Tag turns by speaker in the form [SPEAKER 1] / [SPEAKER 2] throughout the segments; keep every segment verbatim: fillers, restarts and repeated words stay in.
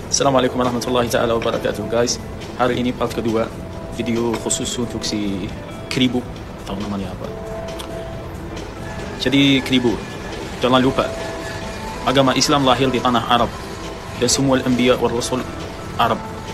[SPEAKER 1] Assalamualaikum warahmatullahi taala wabarakatuh guys. Hari ini part kedua video khusus untuk si Kribo, tahu namanya apa. Jadi Kribo, jangan lupa agama Islam lahir di tanah Arab dan semua anbiya wa rasul Arab.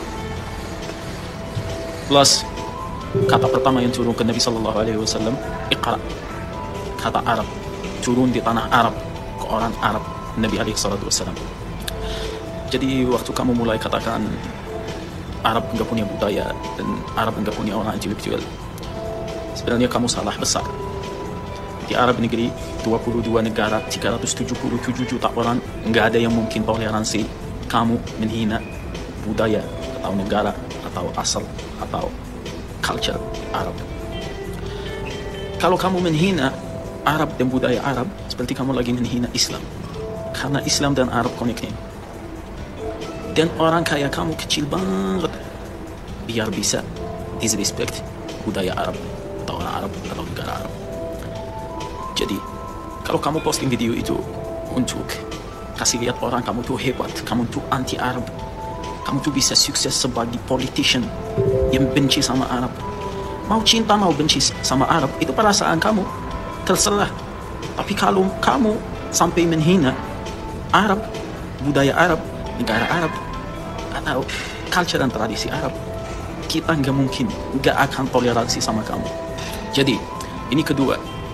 [SPEAKER 1] Plus kata pertama yang turun ke Nabi sallallahu alaihi wasallam Iqra, kata Arab turun di tanah Arab ke orang Arab, Nabi alaihi salatu wasallam. Jadi waktu kamu mulai katakan Arab enggak punya budaya dan Arab enggak punya orang intelektual, sebenarnya kamu salah besar. Di Arab negeri dua puluh dua negara, tiga ratus tujuh puluh tujuh juta orang, enggak ada yang mungkin toleransi kamu menghina budaya atau negara atau asal atau culture Arab. Kalau kamu menghina Arab dan budaya Arab, seperti kamu lagi menghina Islam, karena Islam dan Arab connecting. Dan orang kayak kamu kecil banget biar bisa disrespect budaya Arab atau orang Arab atau negara Arab. Jadi kalau kamu posting video itu untuk kasih lihat orang kamu tuh hebat, kamu tuh anti Arab, kamu tuh bisa sukses sebagai politician yang benci sama Arab, mau cinta mau benci sama Arab, itu perasaan kamu, terserah. Tapi kalau kamu sampai menghina Arab, budaya Arab, negara Arab atau culture dan tradisi Arab, kita nggak mungkin nggak akan toleransi sama kamu. Jadi ini kedua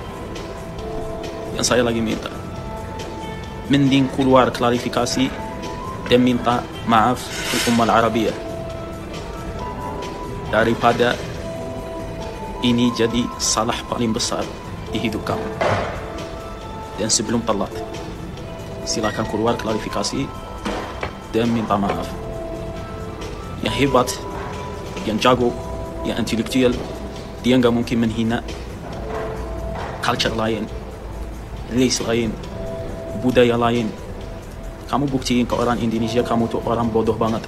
[SPEAKER 1] yang saya lagi minta, mending keluar klarifikasi dan minta maaf ke ummah Arabiyah daripada ini jadi salah paling besar di hidup kamu. Dan sebelum telat, silakan keluar klarifikasi dan minta maaf. Yang hebat, yang jago, yang intelektual, dia nggak mungkin menghina culture lain, race lain, budaya lain. Kamu buktiin ke orang Indonesia kamu tuh orang bodoh banget.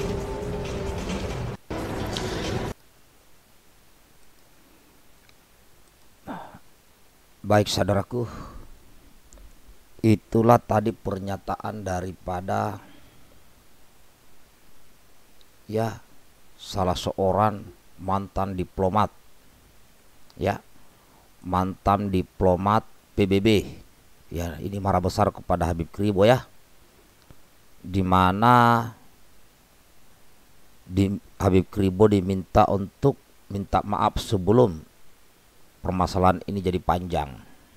[SPEAKER 2] Baik saudaraku, itulah tadi pernyataan daripada ya salah seorang mantan diplomat, ya mantan diplomat P B B. Ya, ini marah besar kepada Habib Kribo, ya, dimana di Habib Kribo diminta untuk minta maaf sebelum permasalahan ini jadi panjang.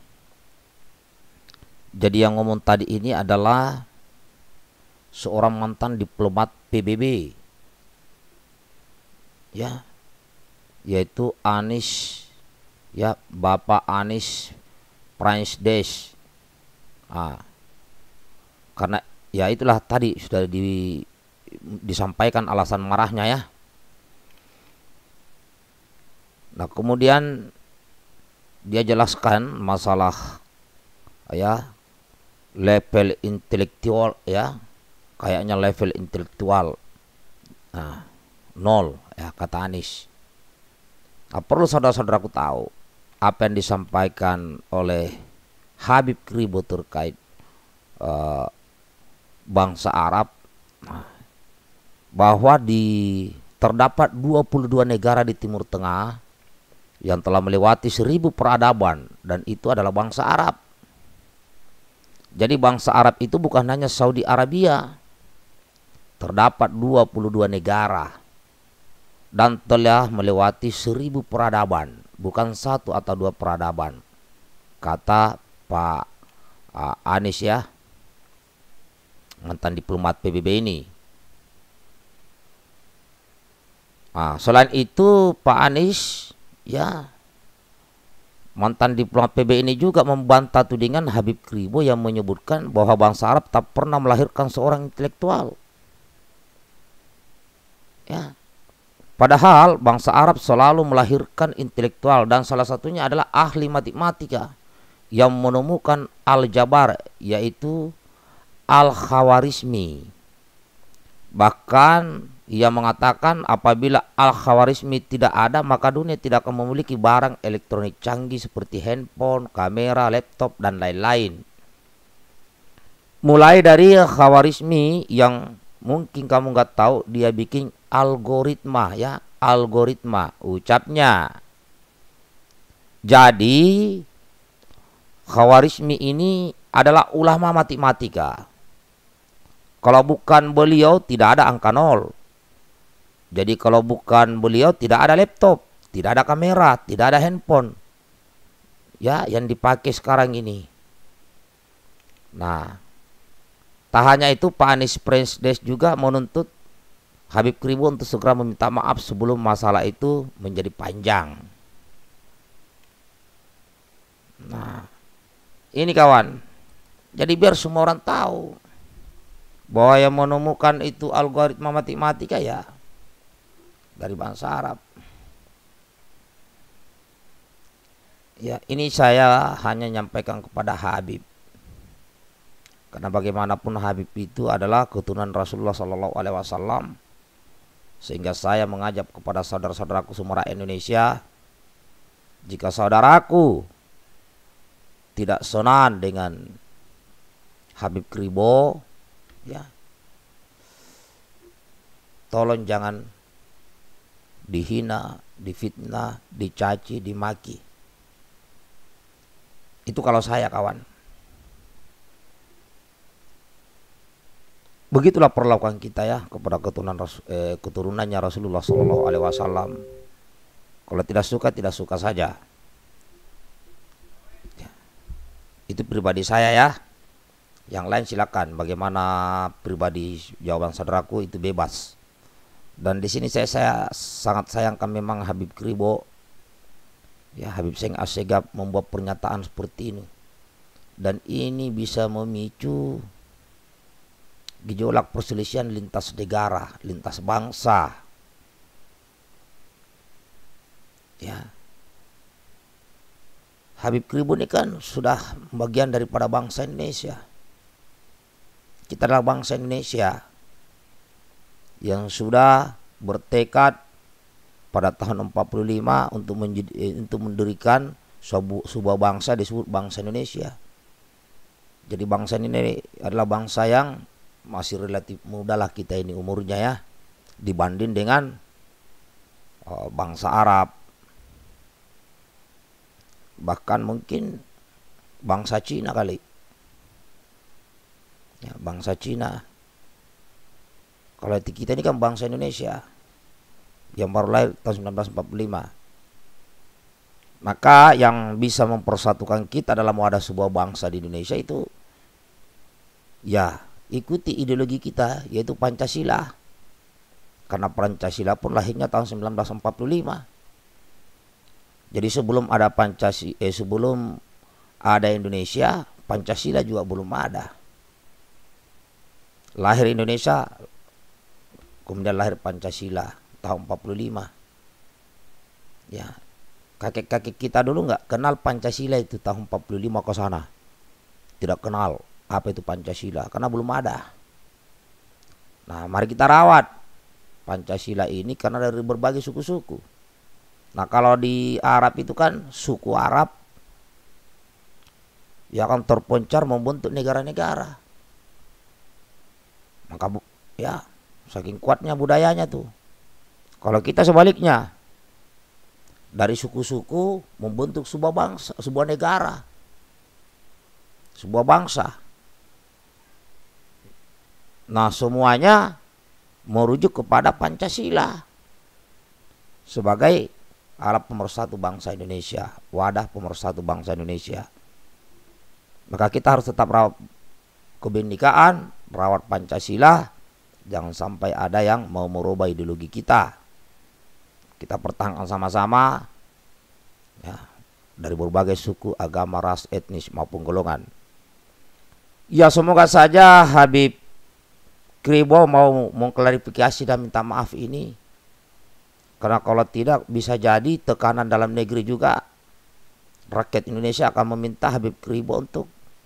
[SPEAKER 2] Jadi yang ngomong tadi ini adalah seorang mantan diplomat P B B, ya, yaitu Anies, ya, Bapak Anies Prince Des. Ah, karena ya itulah tadi sudah di, disampaikan alasan marahnya, ya. Nah kemudian dia jelaskan masalah ya level intelektual, ya, kayaknya level intelektual nah nol, ya, kata Anies. Nah, perlu saudara-saudaraku tahu apa yang disampaikan oleh Habib Kribo terkait uh, bangsa Arab, nah, bahwa di terdapat dua puluh dua negara di Timur Tengah yang telah melewati seribu peradaban, dan itu adalah bangsa Arab. Jadi bangsa Arab itu bukan hanya Saudi Arabia, terdapat dua puluh dua negara dan telah melewati seribu peradaban, bukan satu atau dua peradaban, kata Pak uh, Anies, ya, mantan diplomat P B B ini. Nah, selain itu Pak Anies, ya, mantan diplomat P B B ini juga membantah tudingan Habib Kribo yang menyebutkan bahwa bangsa Arab tak pernah melahirkan seorang intelektual, ya. Padahal bangsa Arab selalu melahirkan intelektual, dan salah satunya adalah ahli matematika yang menemukan aljabar, yaitu Al-Khawarizmi. Bahkan ia mengatakan apabila Al-Khawarizmi tidak ada, maka dunia tidak akan memiliki barang elektronik canggih seperti handphone, kamera, laptop, dan lain-lain. Mulai dari Khawarizmi yang mungkin kamu nggak tahu dia bikin algoritma ya, algoritma ucapnya. Jadi Khawarizmi ini adalah ulama matematika. Kalau bukan beliau tidak ada angka nol. Jadi kalau bukan beliau tidak ada laptop, tidak ada kamera, tidak ada handphone. Ya, yang dipakai sekarang ini. Nah, tak hanya itu, Pak Anies Presdes juga menuntut Habib Kribo untuk segera meminta maaf sebelum masalah itu menjadi panjang. Nah, ini kawan. Jadi biar semua orang tahu bahwa yang menemukan itu algoritma matematika ya dari bangsa Arab. Ya, ini saya hanya nyampaikan kepada Habib. Karena bagaimanapun Habib itu adalah keturunan Rasulullah Shallallahu Alaihi Wasallam, sehingga saya mengajak kepada saudara-saudaraku semua Indonesia, jika saudaraku tidak senang dengan Habib Kribo, ya, tolong jangan dihina, difitnah, dicaci, dimaki. Itu kalau saya, kawan. Begitulah perlakuan kita ya kepada keturunan eh, keturunannya Rasulullah Shallallahu Alaihi Wasallam. Kalau tidak suka, tidak suka saja. Ya. Itu pribadi saya ya. Yang lain silakan. Bagaimana pribadi jawaban saudaraku itu bebas. Dan di sini saya, saya sangat sayangkan memang Habib Kribo, ya, Habib Syekh Assegaf membuat pernyataan seperti ini. Dan ini bisa memicu gejolak perselisihan lintas negara, lintas bangsa. Ya. Habib Kribo ini kan sudah bagian daripada bangsa Indonesia. Kita adalah bangsa Indonesia yang sudah bertekad pada tahun empat puluh lima untuk menjadi, untuk mendirikan sebuah, sebuah bangsa disebut bangsa Indonesia. Jadi bangsa ini adalah bangsa yang masih relatif muda lah kita ini umurnya ya, dibanding dengan oh, bangsa Arab, bahkan mungkin bangsa Cina kali ya, bangsa Cina. Kalau kita ini kan bangsa Indonesia yang baru lahir tahun seribu sembilan ratus empat puluh lima. Maka yang bisa mempersatukan kita dalam wadah sebuah bangsa di Indonesia itu ya ikuti ideologi kita, yaitu Pancasila. Karena Pancasila pun lahirnya tahun seribu sembilan ratus empat puluh lima. Jadi sebelum ada Pancasila, eh, sebelum ada Indonesia, Pancasila juga belum ada. Lahir Indonesia, kemudian lahir Pancasila tahun empat puluh lima. Ya, kakek-kakek kita dulu nggak kenal Pancasila itu tahun empat puluh lima ke sana. Tidak kenal apa itu Pancasila karena belum ada. Nah, mari kita rawat Pancasila ini karena dari berbagai suku-suku. Nah, kalau di Arab itu kan suku Arab ya kan terpencar membentuk negara-negara. Maka ya saking kuatnya budayanya tuh. Kalau kita sebaliknya, dari suku-suku membentuk sebuah bangsa, sebuah negara, sebuah bangsa. Nah, semuanya merujuk kepada Pancasila sebagai alat pemersatu bangsa Indonesia, wadah pemersatu bangsa Indonesia. Maka kita harus tetap rawat kebinekaan, rawat Pancasila, jangan sampai ada yang mau merubah ideologi kita. Kita pertahankan sama-sama ya, dari berbagai suku, agama, ras, etnis maupun golongan. Ya, semoga saja Habib Kribo mau mengklarifikasi dan minta maaf ini. Karena kalau tidak bisa jadi tekanan dalam negeri juga. Rakyat Indonesia akan meminta Habib Kribo untuk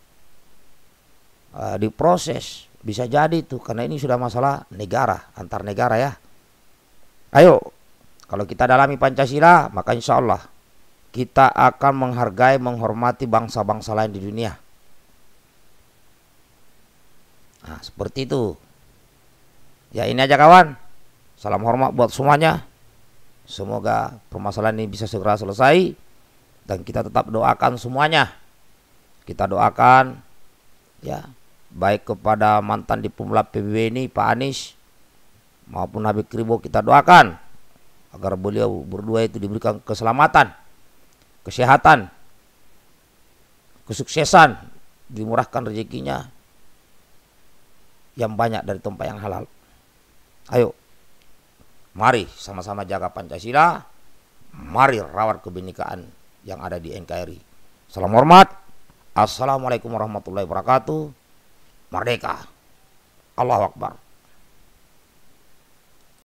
[SPEAKER 2] uh, diproses. Bisa jadi itu karena ini sudah masalah negara, antar negara ya. Ayo, kalau kita dalami Pancasila, maka insya Allah kita akan menghargai, menghormati bangsa-bangsa lain di dunia. Nah, seperti itu. Ya ini aja kawan. Salam hormat buat semuanya. Semoga permasalahan ini bisa segera selesai dan kita tetap doakan semuanya. Kita doakan ya, baik kepada mantan di Pemula P B B ini Pak Anies maupun Habib Kribo, kita doakan agar beliau berdua itu diberikan keselamatan, kesehatan, kesuksesan, dimurahkan rezekinya yang banyak dari tempat yang halal. Ayo, mari sama-sama jaga Pancasila, mari rawat kebinekaan yang ada di N K R I. Salam hormat. Assalamualaikum warahmatullahi wabarakatuh. Merdeka. Allahu Akbar.